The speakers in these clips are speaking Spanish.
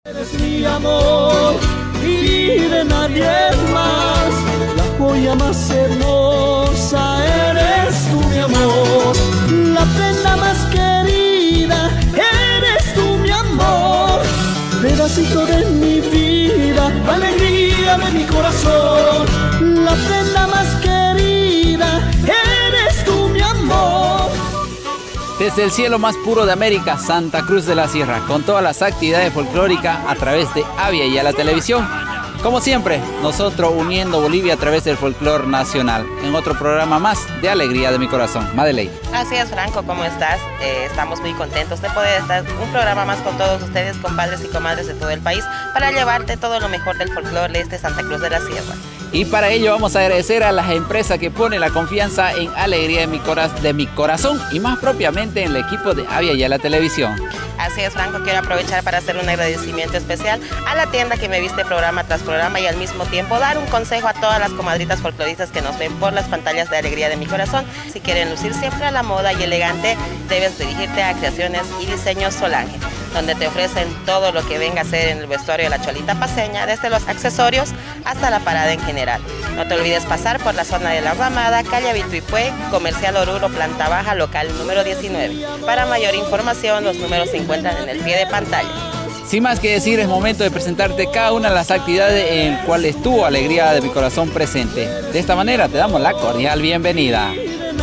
Eres mi amor y de nadie más, la joya más hermosa eres tú, mi amor, la prenda más querida eres tú, mi amor, pedacito de mi vida, alegría de mi corazón, la prenda más querida eres tú, mi amor. Desde el cielo más puro de América, Santa Cruz de la Sierra, con todas las actividades folclóricas a través de Avia y a la televisión. Como siempre, nosotros uniendo Bolivia a través del folclor nacional, en otro programa más de Alegría de mi Corazón. Madeleine. Así es, Franco, ¿cómo estás? Estamos muy contentos de poder estar un programa más con todos ustedes, compadres y comadres de todo el país, para llevarte todo lo mejor del folclor de este Santa Cruz de la Sierra. Y para ello vamos a agradecer a las empresas que ponen la confianza en Alegría de mi Corazón y más propiamente en el equipo de Avia y a la televisión. Así es, Franco, quiero aprovechar para hacer un agradecimiento especial a la tienda que me viste programa tras programa y al mismo tiempo dar un consejo a todas las comadritas folcloristas que nos ven por las pantallas de Alegría de mi Corazón. Si quieren lucir siempre a la moda y elegante, debes dirigirte a Creaciones y Diseños Solange, donde te ofrecen todo lo que venga a ser en el vestuario de la cholita paseña, desde los accesorios hasta la parada en general. No te olvides pasar por la zona de la Ramada, calle Vituipue, Comercial Oruro, planta baja, local número 19. Para mayor información, los números se encuentran en el pie de pantalla. Sin más que decir, es momento de presentarte cada una de las actividades en las cuales estuvo Alegría de mi Corazón presente. De esta manera te damos la cordial bienvenida.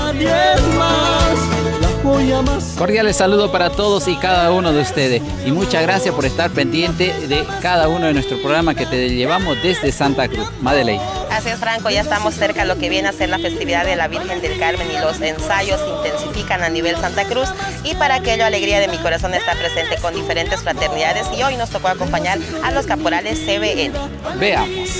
Cordiales saludos para todos y cada uno de ustedes y muchas gracias por estar pendiente de cada uno de nuestros programas que te llevamos desde Santa Cruz. Madeleine. Así es, Franco, ya estamos cerca de lo que viene a ser la festividad de la Virgen del Carmen y los ensayos se intensifican a nivel Santa Cruz y para aquello Alegría de mi Corazón está presente con diferentes fraternidades y hoy nos tocó acompañar a los caporales CBN. Veamos.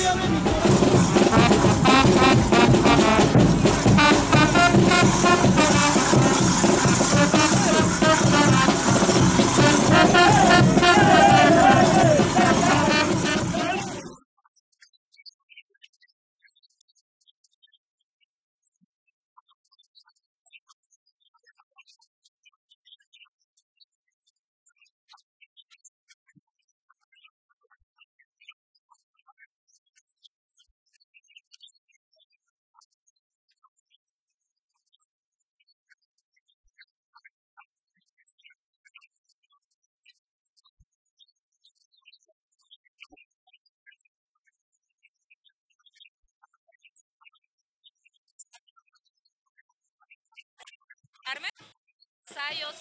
Ensayos.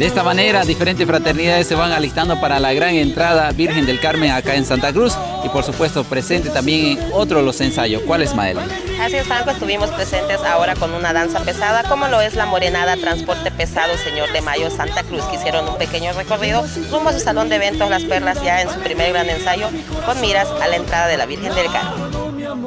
De esta manera, diferentes fraternidades se van alistando para la gran entrada Virgen del Carmen acá en Santa Cruz y por supuesto presente también en otro de los ensayos. ¿Cuál es, Mael? Así es, Franco, estuvimos presentes ahora con una danza pesada, como lo es la Morenada Transporte Pesado Señor de Mayo Santa Cruz, que hicieron un pequeño recorrido rumbo a su salón de eventos Las Perlas, ya en su primer gran ensayo, con miras a la entrada de la Virgen del Carmen.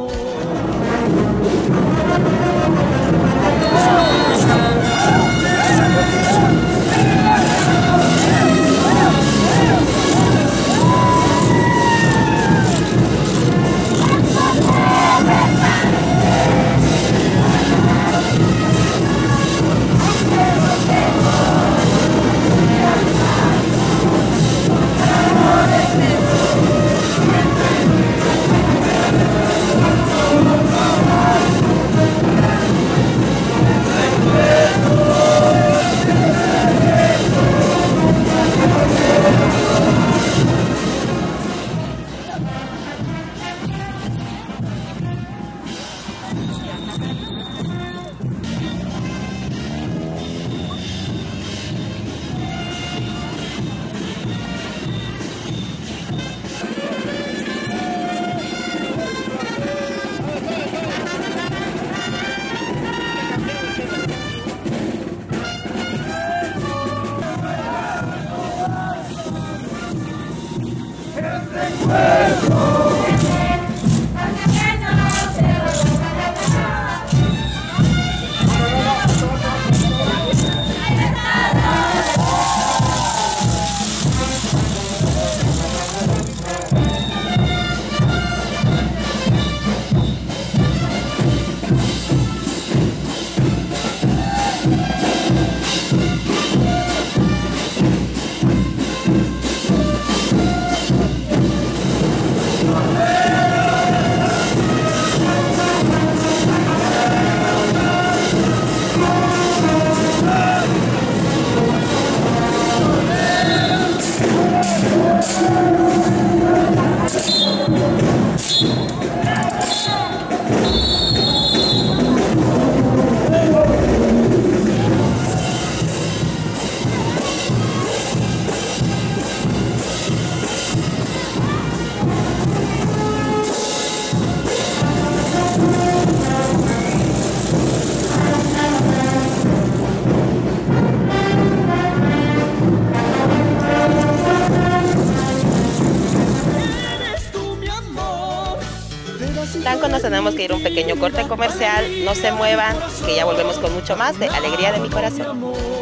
Franco, nos tenemos que ir a un pequeño corte comercial. No se muevan, que ya volvemos con mucho más de Alegría de mi Corazón.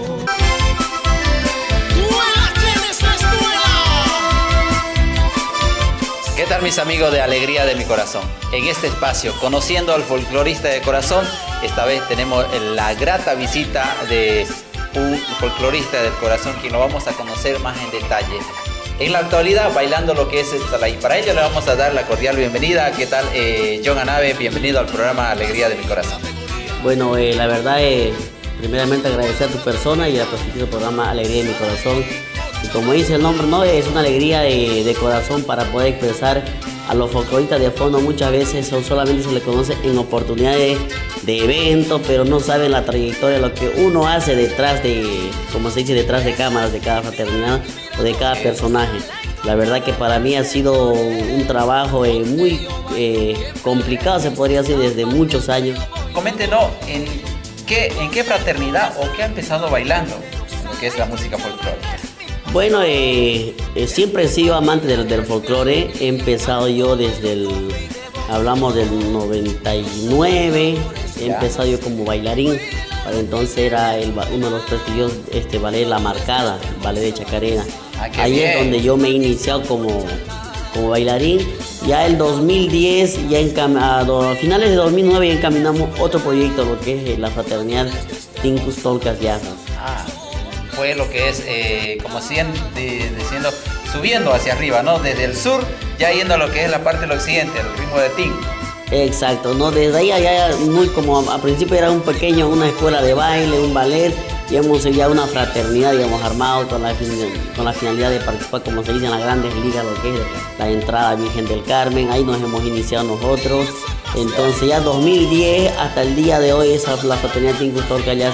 ¿Qué tal, mis amigos de Alegría de mi Corazón? En este espacio, conociendo al folclorista de corazón, esta vez tenemos la grata visita de un folclorista del corazón, quien lo vamos a conocer más en detalle. En la actualidad, bailando lo que es el salá. Y para ello le vamos a dar la cordial bienvenida. ¿Qué tal, John Anave? Bienvenido al programa Alegría de mi Corazón. Bueno, la verdad, primeramente agradecer a tu persona y al prestigioso programa Alegría de mi Corazón. Y como dice el nombre, ¿no? Es una alegría de corazón para poder expresar a los folcloristas de fondo. Muchas veces solamente se les conoce en oportunidades de eventos, pero no saben la trayectoria, lo que uno hace detrás de, como se dice, detrás de cámaras de cada fraternidad o de cada personaje. La verdad que para mí ha sido un trabajo muy complicado, se podría decir, desde muchos años. Coméntenos, ¿en qué fraternidad o qué ha empezado bailando lo que es la música folclórica? Bueno, siempre he sido amante del folclore. He empezado yo desde hablamos del 99, he empezado yo como bailarín. Para entonces era uno de los prestigiosos ballet La Marcada, ballet de Chacarera. Ahí es donde yo me he iniciado como bailarín. Ya el 2010, a finales de 2009 ya encaminamos otro proyecto, lo que es la fraternidad Tincus Tolcas Yazas. Fue lo que es, como diciendo, subiendo hacia arriba, ¿no? Desde el sur, ya yendo a lo que es la parte del occidente, el ritmo de Ting. Exacto, ¿no? Desde ahí allá, muy como a principio era una escuela de baile, un ballet, y hemos ya una fraternidad, digamos, armado con la finalidad de participar, como se dice, en las grandes ligas, lo que es la entrada Virgen del Carmen. Ahí nos hemos iniciado nosotros. Entonces ya 2010 hasta el día de hoy, la fraternidad Tincus Tolcas Yazas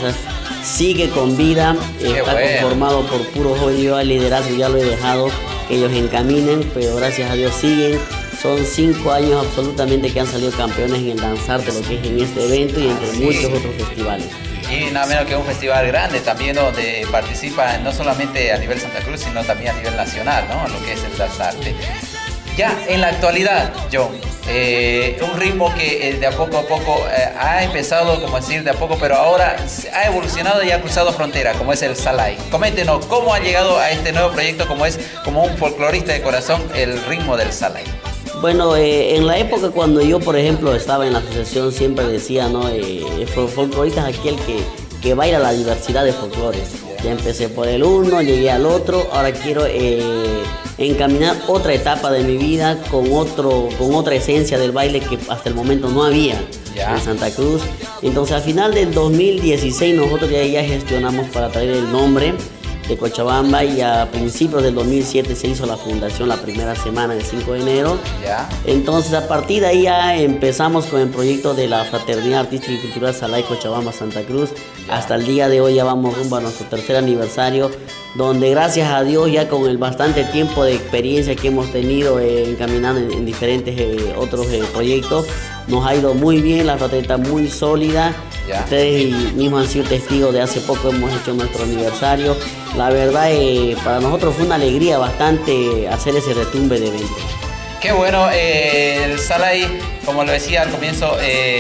sigue con vida, está conformado por puro joven. Yo al liderazgo ya lo he dejado que ellos encaminen, pero gracias a Dios siguen. Son 5 años absolutamente que han salido campeones en el Danzarte, lo que es en este evento y entre muchos otros festivales. Y nada menos que un festival grande también donde participa no solamente a nivel Santa Cruz, sino también a nivel nacional, ¿no? Lo que es el Danzarte. Ya en la actualidad, John, un ritmo que de a poco ha empezado, como decir, de a poco, pero ahora ha evolucionado y ha cruzado frontera, como es el Salai. Coméntenos, ¿cómo ha llegado a este nuevo proyecto como un folclorista de corazón, el ritmo del Salai? Bueno, en la época cuando yo, por ejemplo, estaba en la asociación, siempre decía, ¿no? Folclorista es aquel que baila la diversidad de folclores. Ya empecé por el uno, llegué al otro, ahora quiero encaminar otra etapa de mi vida con otra esencia del baile que hasta el momento no había en Santa Cruz. Entonces, al final del 2016 nosotros ya gestionamos para traer el nombre de Cochabamba y a principios del 2007 se hizo la fundación la primera semana del 5 de enero. Entonces a partir de ahí ya empezamos con el proyecto de la Fraternidad Artística y Cultural Salai Cochabamba Santa Cruz. Hasta el día de hoy ya vamos rumbo a nuestro 3er aniversario, donde gracias a Dios ya con el bastante tiempo de experiencia que hemos tenido encaminando en diferentes otros proyectos, nos ha ido muy bien, la fraternidad muy sólida. Ustedes mismos han sido testigos de hace poco hemos hecho nuestro aniversario. La verdad, para nosotros fue una alegría bastante hacer ese retumbe de evento. Qué bueno, el Salai, como lo decía al comienzo,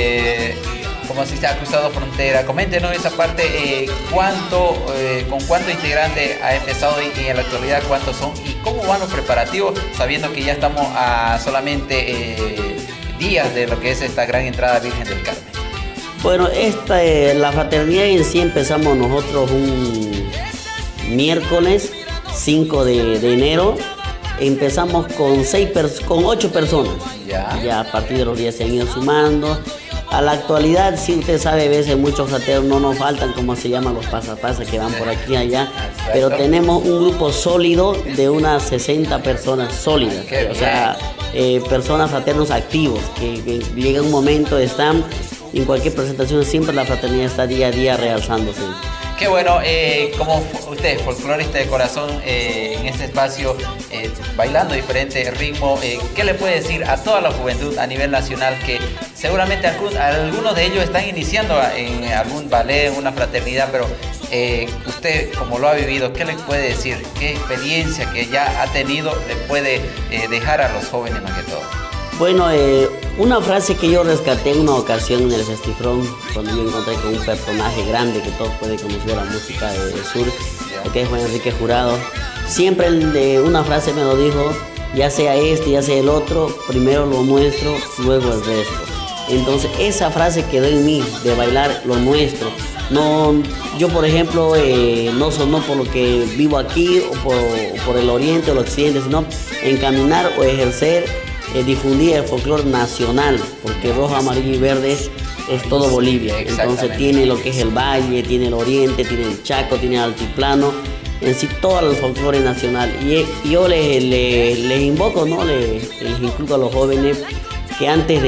como si se ha cruzado frontera. Coméntenos esa parte, con cuánto integrante ha empezado y en la actualidad cuántos son y cómo van los preparativos, sabiendo que ya estamos a solamente días de lo que es esta gran entrada Virgen del Carmen. Bueno, la fraternidad en sí empezamos nosotros un miércoles 5 de enero. Empezamos con 8 personas. Ya a partir de los días se han ido sumando. A la actualidad, sí, usted sabe, a veces muchos frateros no nos faltan, como se llaman los pasapasas que van por aquí y allá. Pero tenemos un grupo sólido de unas 60 personas sólidas. O sea, personas fraternos activos que llega un momento, están en cualquier presentación, siempre la fraternidad está día a día realzándose. Qué bueno, como usted, folclorista de corazón, en este espacio, bailando diferentes ritmos, ¿qué le puede decir a toda la juventud a nivel nacional que seguramente algunos de ellos están iniciando en algún ballet, en una fraternidad, pero usted, como lo ha vivido, ¿qué le puede decir? ¿Qué experiencia que ya ha tenido le puede dejar a los jóvenes más que todo? Bueno, una frase que yo rescaté en una ocasión en el Festifrón, cuando yo encontré con un personaje grande que todos pueden conocer la música del sur, que es Juan Enrique Jurado. Siempre una frase me lo dijo, ya sea ya sea el otro, primero lo nuestro, luego el resto. Entonces esa frase quedó en mí, de bailar lo nuestro. No, yo por ejemplo, no sonó por lo que vivo aquí o por el oriente o el occidente, sino encaminar o ejercer, difundir el folclore nacional, porque rojo, amarillo y verde es todo Bolivia. Entonces tiene lo que es el valle, tiene el oriente, tiene el Chaco, tiene el altiplano, en sí todo el folclore nacional. Y yo les invoco, ¿no? Les inculco a los jóvenes que antes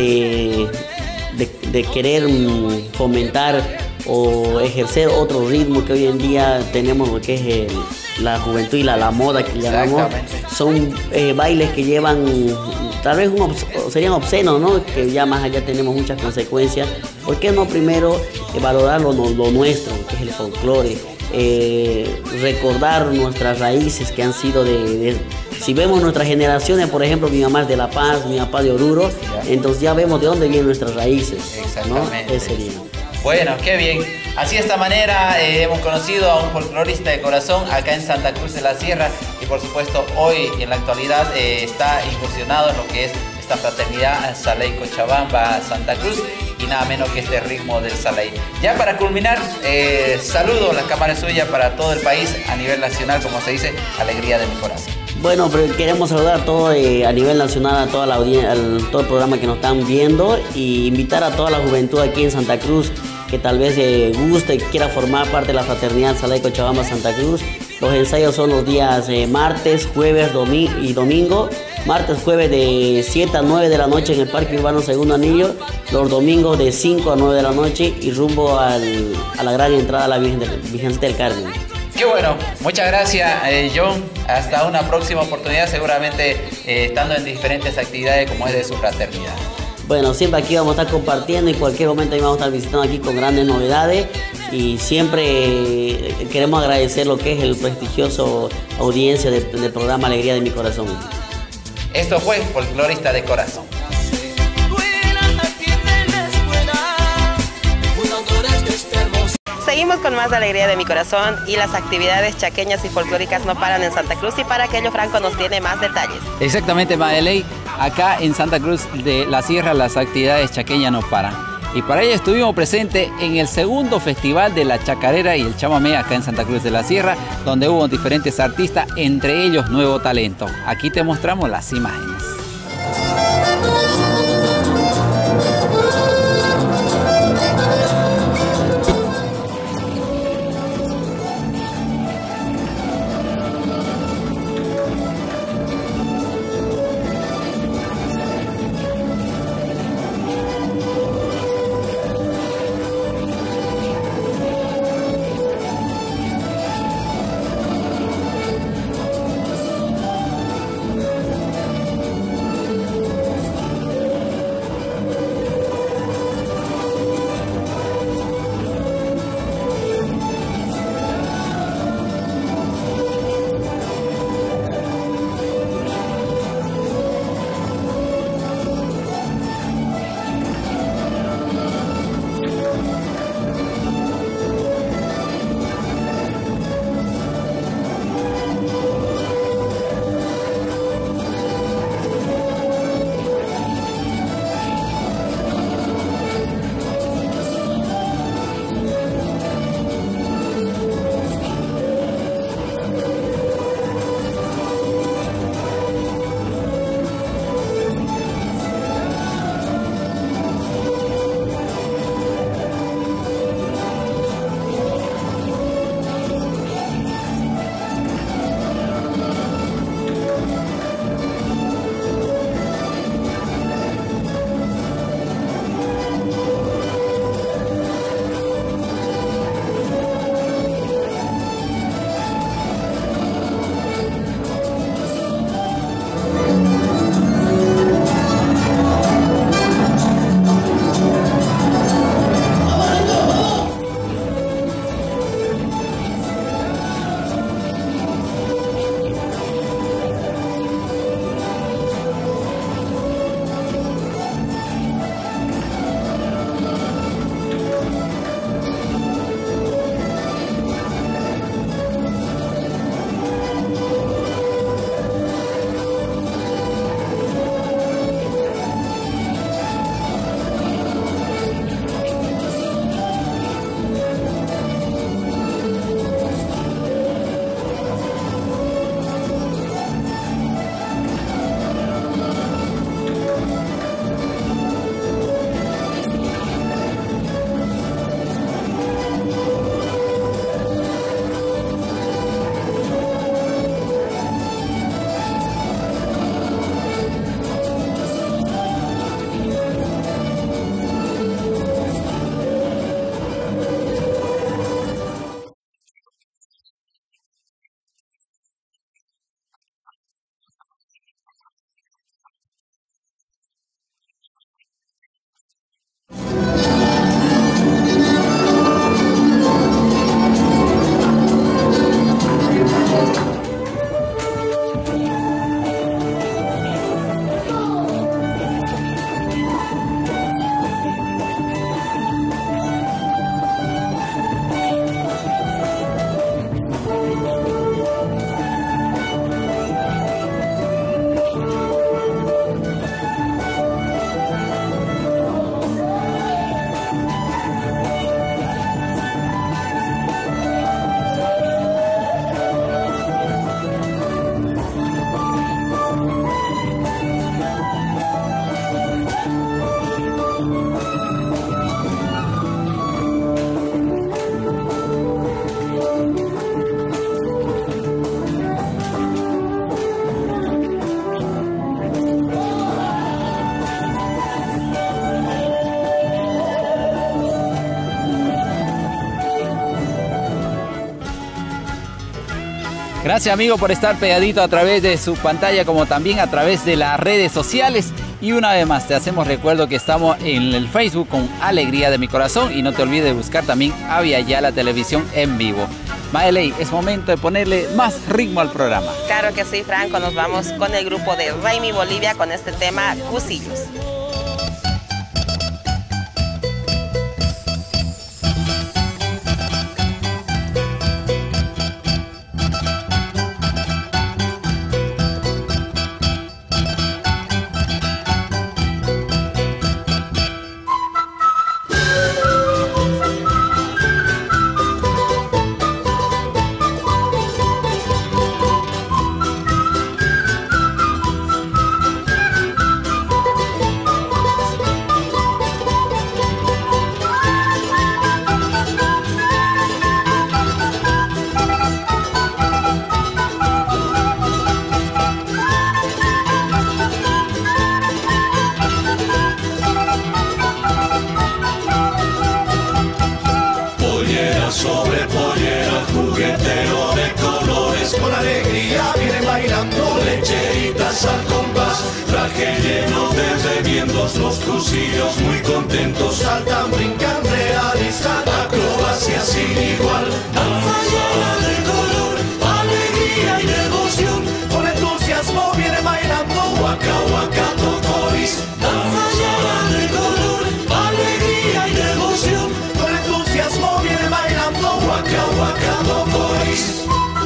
de querer fomentar o ejercer otro ritmo que hoy en día tenemos, lo que es la juventud y la moda que llamamos, son bailes que llevan, tal vez serían obscenos, ¿no? Que ya más allá tenemos muchas consecuencias. ¿Por qué no primero valorar lo nuestro, que es el folclore? Recordar nuestras raíces que han sido si vemos nuestras generaciones, por ejemplo, mi mamá es de La Paz, mi papá de Oruro, entonces ya vemos de dónde vienen nuestras raíces, ¿no? Ese sería. Bueno, qué bien. Así de esta manera hemos conocido a un folclorista de corazón acá en Santa Cruz de la Sierra y por supuesto hoy en la actualidad está incursionado en lo que es esta fraternidad Salai Cochabamba Santa Cruz y nada menos que este ritmo del Salai. Ya para culminar, saludo, la cámara es suya para todo el país a nivel nacional, como se dice, alegría de mi corazón. Bueno, pero queremos saludar a todo a nivel nacional, a toda la audiencia, todo el programa que nos están viendo y invitar a toda la juventud aquí en Santa Cruz que tal vez guste y quiera formar parte de la fraternidad Salai Cochabamba Santa Cruz. Los ensayos son los días martes, jueves y domingo martes, jueves de 7 a 9 de la noche en el Parque Urbano Segundo Anillo, los domingos de 5 a 9 de la noche y rumbo a la gran entrada a la Virgencita del Carmen. Qué bueno, muchas gracias John, hasta una próxima oportunidad, seguramente estando en diferentes actividades como es de su fraternidad. Bueno, siempre aquí vamos a estar compartiendo y cualquier momento ahí vamos a estar visitando aquí con grandes novedades y siempre queremos agradecer lo que es el prestigioso audiencia del programa Alegría de mi Corazón. Esto fue Folclorista de Corazón. Seguimos con más de Alegría de mi Corazón y las actividades chaqueñas y folclóricas no paran en Santa Cruz y para aquello Franco nos tiene más detalles. Exactamente, Madeley, acá en Santa Cruz de la Sierra las actividades chaqueñas no paran. Y para ello estuvimos presentes en el segundo festival de la chacarera y el chamamé acá en Santa Cruz de la Sierra, donde hubo diferentes artistas, entre ellos Nuevo Talento. Aquí te mostramos las imágenes. Gracias, amigo, por estar pegadito a través de su pantalla, como también a través de las redes sociales. Y una vez más te hacemos recuerdo que estamos en el Facebook con Alegría de mi Corazón, y no te olvides de buscar también Avia Yala Televisión en vivo. Maeley, es momento de ponerle más ritmo al programa. Claro que sí, Franco, nos vamos con el grupo de Raimi Bolivia con este tema Cusillos. Los cusillos muy contentos saltan, brincan, realizan acrobacias sin igual. Danza llena de color, alegría y devoción, con entusiasmo viene bailando Waka Waka Tocoris. Danza llena de color, alegría y devoción, con entusiasmo viene bailando Waka Waka Tocoris.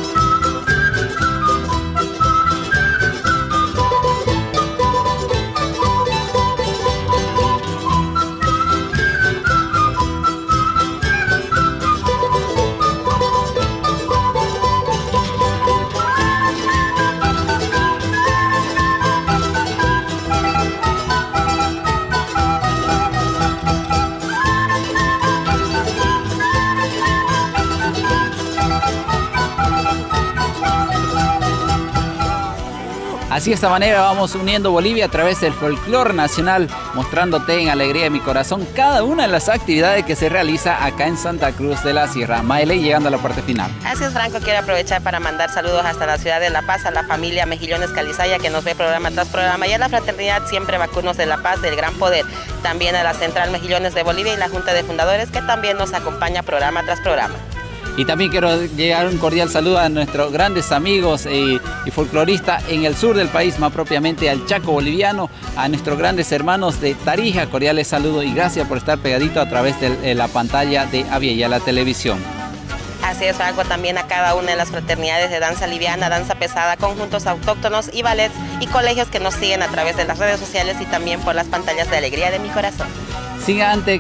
Así de esta manera vamos uniendo Bolivia a través del folclore nacional, mostrándote en Alegría de mi Corazón cada una de las actividades que se realiza acá en Santa Cruz de la Sierra. Maeley, llegando a la parte final. Así es, Franco, quiero aprovechar para mandar saludos hasta la ciudad de La Paz, a la familia Mejillones Calizaya, que nos ve programa tras programa, y a la fraternidad Siempre Vacunos de La Paz del Gran Poder, también a la Central Mejillones de Bolivia y la Junta de Fundadores, que también nos acompaña programa tras programa. Y también quiero llegar un cordial saludo a nuestros grandes amigos y folcloristas en el sur del país, más propiamente al Chaco boliviano, a nuestros grandes hermanos de Tarija. Cordiales saludos y gracias por estar pegadito a través de la pantalla de Avia Yala Televisión. Así es, Franco, también a cada una de las fraternidades de danza liviana, danza pesada, conjuntos autóctonos y ballets y colegios que nos siguen a través de las redes sociales y también por las pantallas de Alegría de mi Corazón. Sin antes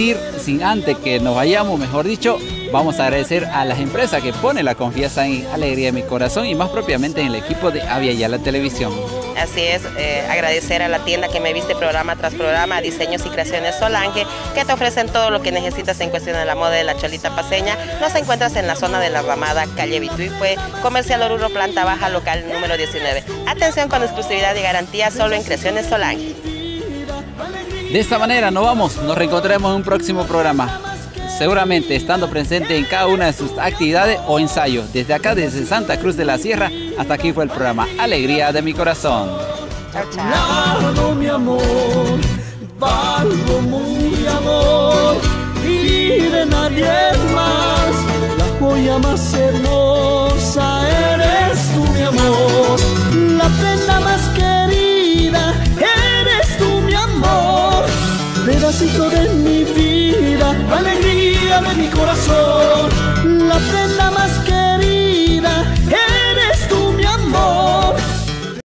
que nos vayamos, mejor dicho, vamos a agradecer a las empresas que ponen la confianza en Alegría de mi Corazón y más propiamente en el equipo de Avia Yala Televisión. Así es, agradecer a la tienda que me viste programa tras programa, a Diseños y Creaciones Solange, que te ofrecen todo lo que necesitas en cuestión de la moda de la cholita paseña. Nos encuentras en la zona de La Ramada, calle Bituicue, Comercial Oruro, planta baja, local número 19. Atención con exclusividad y garantía solo en Creaciones Solange. De esta manera nos reencontraremos en un próximo programa, seguramente estando presente en cada una de sus actividades o ensayos. Desde acá, desde Santa Cruz de la Sierra, hasta aquí fue el programa Alegría de mi Corazón. Chao, chao. Lado, mi amor, valgo muy amor y de nadie más. La joya más hermosa eres tú, mi amor. La prenda más querida eres tú, mi amor. Pedacito de mi vida,